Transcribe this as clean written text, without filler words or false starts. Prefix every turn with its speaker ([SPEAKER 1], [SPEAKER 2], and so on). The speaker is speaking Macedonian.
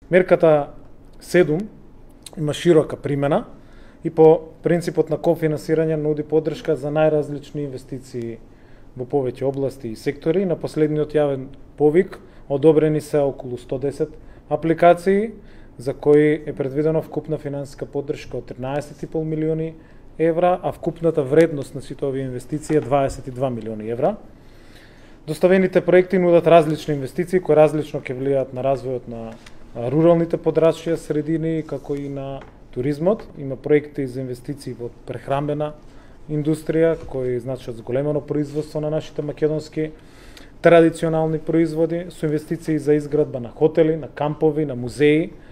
[SPEAKER 1] Мерката 7 има широка примена и по принципот на кофинансирање нуди поддршка за најразлични инвестиции во повеќе области и сектори. На последниот јавен повик одобрени се околу 110 апликации за кои е предвидено вкупна финансиска поддршка од 13,5 милиони евра, а вкупната вредност на сите овие инвестиции е 22 милиони евра. Доставените проекти нудат различни инвестиции кои различно ќе влијаат на развојот на руралните подрачја средини, како и на туризмот. Има проекти за инвестиции во прехранбена индустрија, кои значат зголемено производство на нашите македонски традиционални производи, со инвестиции за изградба на хотели, на кампови, на музеи,